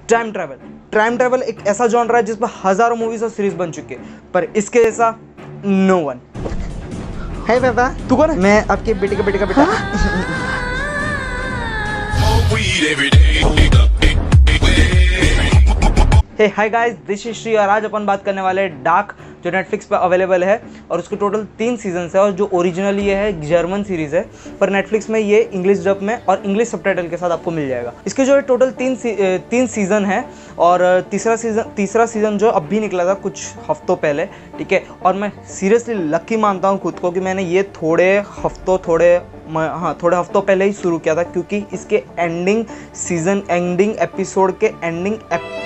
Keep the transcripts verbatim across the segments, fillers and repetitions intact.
Time travel. Time travel एक ऐसा genre है जिस पर हजारों मूवीज और सीरीज बन चुकी है, पर इसके जैसा नो वन। है बाबा, तू कौन है? मैं आपके बेटे का बेटे का बेटा। Hey hi guys, this is Shree और आज अपन बात करने वाले हैं डार्क, जो नेटफ्लिक्स पे अवेलेबल है और उसके टोटल तीन सीजन्स है और जो ओरिजिनली ये है जर्मन सीरीज़ है, पर नेटफ्लिक्स में ये इंग्लिश डब में और इंग्लिश सबटाइटल के साथ आपको मिल जाएगा। इसके जो है टोटल तीन सी, तीन सीज़न है और तीसरा सीज़न तीसरा सीज़न जो अभी निकला था कुछ हफ्तों पहले, ठीक है। और मैं सीरियसली लकी मानता हूँ खुद को कि मैंने ये थोड़े हफ्तों थोड़े हाँ थोड़े हफ्तों पहले ही शुरू किया था, क्योंकि इसके एंडिंग सीज़न एंडिंग एपिसोड के एंडिंग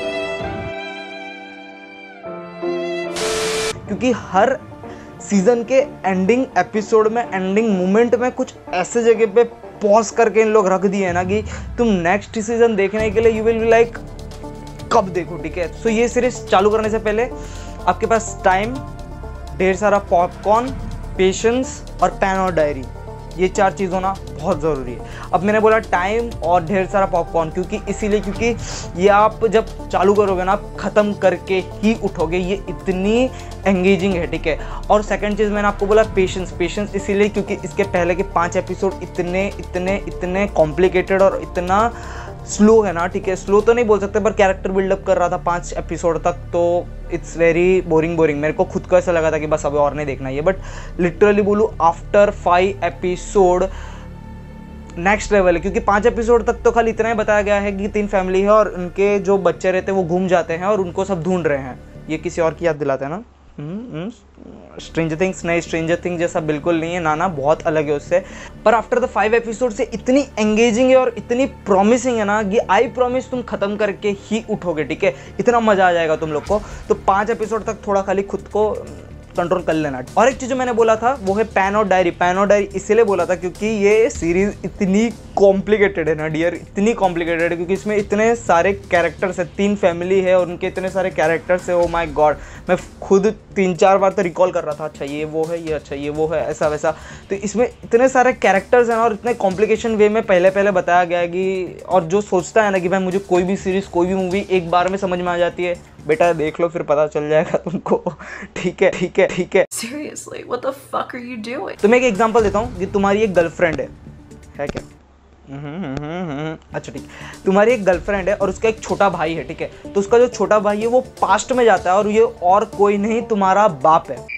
क्योंकि हर सीजन के एंडिंग एपिसोड में एंडिंग मोमेंट में कुछ ऐसे जगह पे पॉज करके इन लोग रख दिए हैं ना कि तुम नेक्स्ट सीजन देखने के लिए यू विल बी लाइक कब देखो, ठीक है। सो ये सीरीज चालू करने से पहले आपके पास टाइम, ढेर सारा पॉपकॉर्न, पेशेंस और पेन और डायरी, ये चार चीज़ होना बहुत ज़रूरी है। अब मैंने बोला टाइम और ढेर सारा पॉपकॉर्न क्योंकि इसीलिए क्योंकि ये आप जब चालू करोगे ना आप ख़त्म करके ही उठोगे, ये इतनी एंगेजिंग है, ठीक है। और सेकंड चीज़ मैंने आपको बोला पेशेंस। पेशेंस इसीलिए क्योंकि इसके पहले के पाँच एपिसोड इतने इतने इतने कॉम्प्लिकेटेड और इतना स्लो है ना, ठीक है। स्लो तो नहीं बोल सकते पर कैरेक्टर बिल्डअप कर रहा था पाँच एपिसोड तक, तो इट्स वेरी बोरिंग बोरिंग मेरे को खुद को ऐसा लगा था कि बस अभी और नहीं देखना ये। बट लिटरली बोलूँ after five episode next level है, क्योंकि पाँच एपिसोड तक तो खाली इतना ही बताया गया है कि तीन फैमिली है और उनके जो बच्चे रहते हैं वो घूम जाते हैं और उनको सब ढूंढ रहे हैं। ये किसी और की याद दिलाते हैं ना, स्ट्रेंजर थिंग्स। नहीं, स्ट्रेंजर थिंग्स जैसा बिल्कुल नहीं है, ना ना बहुत अलग है उससे। पर आफ्टर द फाइव एपिसोड से इतनी एंगेजिंग है और इतनी प्रॉमिसिंग है ना कि आई प्रॉमिस तुम खत्म करके ही उठोगे, ठीक है। इतना मजा आ जाएगा तुम लोग को। तो पाँच एपिसोड तक थोड़ा खाली खुद को कंट्रोल कर लेना। और एक चीज़ जो मैंने बोला था वो है पेन और डायरी। पेन और डायरी इसलिए बोला था क्योंकि ये सीरीज़ इतनी कॉम्प्लिकेटेड है ना डियर, इतनी कॉम्प्लिकेटेड है क्योंकि इसमें इतने सारे कैरेक्टर्स है, तीन फैमिली है और उनके इतने सारे कैरेक्टर्स है। ओ माय गॉड, मैं खुद तीन चार बार तो रिकॉल कर रहा था, अच्छा ये वो है, ये अच्छा ये वो है, ऐसा वैसा। तो इसमें इतने सारे कैरेक्टर्स हैं और इतने कॉम्प्लिकेशन वे में पहले पहले बताया गया है कि, और जो सोचता है ना कि भाई मुझे कोई भी सीरीज़ कोई भी मूवी एक बार में समझ में आ जाती है, बेटा देख लो फिर पता चल जाएगा तुमको, ठीक है ठीक है ठीक है। Seriously, what the fuck are you doing? तो मैं एक एग्जांपल देता हूँ कि तुम्हारी एक गर्लफ्रेंड है है क्या? अच्छा ठीक, तुम्हारी एक गर्लफ्रेंड है और उसका एक छोटा भाई है, ठीक है। तो उसका जो छोटा भाई है वो पास्ट में जाता है और ये और कोई नहीं तुम्हारा बाप है।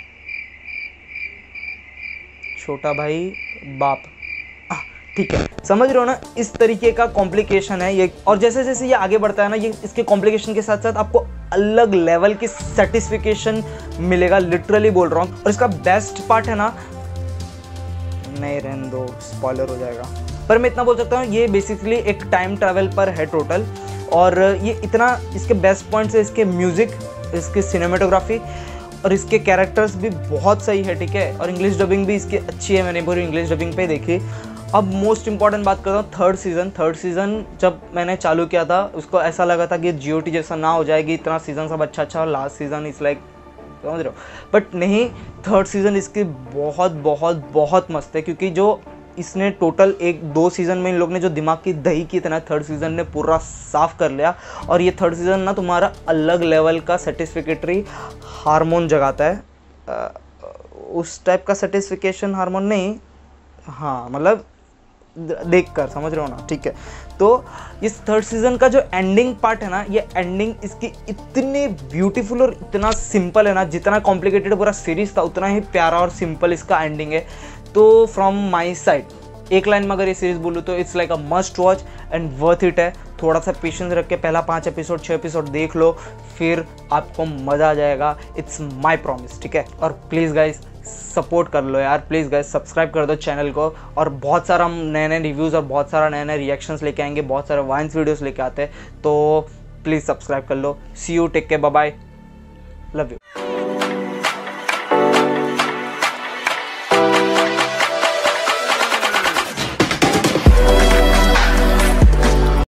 छोटा भाई बाप, ठीक है, समझ रहे हो ना। इस तरीके का कॉम्प्लिकेशन है ये। और जैसे जैसे ये आगे बढ़ता है ना, ये इसके कॉम्प्लिकेशन के साथ साथ आपको अलग लेवल की सेटिस्फिकेशन मिलेगा, लिटरली बोल रहा हूँ। और इसका बेस्ट पार्ट है ना, नहीं रहने दो स्पॉइलर हो जाएगा, पर मैं इतना बोल सकता हूँ ये बेसिकली एक टाइम ट्रैवल पर है टोटल। और ये इतना, इसके बेस्ट पॉइंट्स है इसके म्यूज़िक, इसकी सिनेमेटोग्राफी और इसके कैरेक्टर्स भी बहुत सही है, ठीक है। और इंग्लिश डबिंग भी इसकी अच्छी है, मैंने पूरी इंग्लिश डबिंग पे देखी। अब मोस्ट इंपॉर्टेंट बात करता हूँ थर्ड सीज़न। थर्ड सीज़न जब मैंने चालू किया था उसको ऐसा लगा था कि जी ओ टी जैसा ना हो जाएगी, इतना सीज़न सब अच्छा अच्छा और लास्ट सीज़न इज़ लाइक, समझ रहे हो। बट नहीं, थर्ड सीज़न इसकी बहुत बहुत बहुत मस्त है, क्योंकि जो इसने टोटल एक दो सीज़न में इन लोग ने जो दिमाग की दही की इतना थर्ड सीज़न ने पूरा साफ कर लिया। और ये थर्ड सीज़न ना तुम्हारा अलग लेवल का सेटिस्फिकेटरी हार्मोन जगाता है। आ, उस टाइप का सेटिस्फिकेशन हार्मोन नहीं, हाँ मतलब देख कर, समझ रहे हो ना, ठीक है। तो इस थर्ड सीज़न का जो एंडिंग पार्ट है ना, ये एंडिंग इसकी इतनी ब्यूटीफुल और इतना सिंपल है ना, जितना कॉम्प्लिकेटेड पूरा सीरीज़ था उतना ही प्यारा और सिंपल इसका एंडिंग है। तो फ्रॉम माई साइड एक लाइन में अगर ये सीरीज़ बोलूँ तो it's like a must watch and worth it है। थोड़ा सा पेशेंस रख के पहला पाँच एपिसोड छः एपिसोड देख लो, फिर आपको मज़ा आ जाएगा, इट्स माई प्रॉमिस, ठीक है। और प्लीज़ गाइज सपोर्ट कर लो यार, प्लीज़ गाइस सब्सक्राइब कर दो चैनल को। और बहुत सारा हम नए नए रिव्यूज़ और बहुत सारा नए नए रिएक्शंस लेके आएंगे, बहुत सारे वाइन्स वीडियोस लेके आते हैं, तो प्लीज़ सब्सक्राइब कर लो। See you, take care, bye bye, love you.